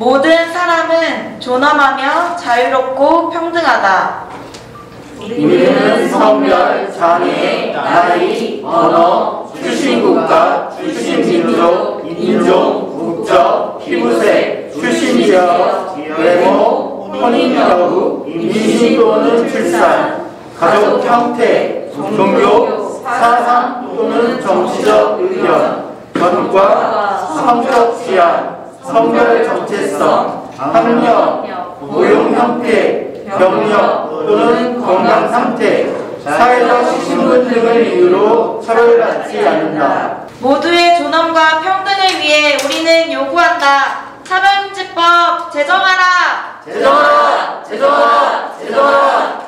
모든 사람은 존엄하며 자유롭고 평등하다. 우리는 성별, 장애, 나이, 언어, 출신 국가, 출신 민족, 인종, 국적, 피부색, 출신 지역, 외모, 혼인 여부, 임신 또는 출산, 가족 형태, 종교, 사상 또는 정치적 의견, 전과, 성적 취향, 성별 정체성, 학력, 고용 형태, 경력 또는 건강 상태, 사회적 신분 등을 이유로 처벌받지 않는다. 모두의 존엄과 평등을 위해 우리는 요구한다. 차별금지법 제정하라! 제정하라! 제정하라! 제정하라!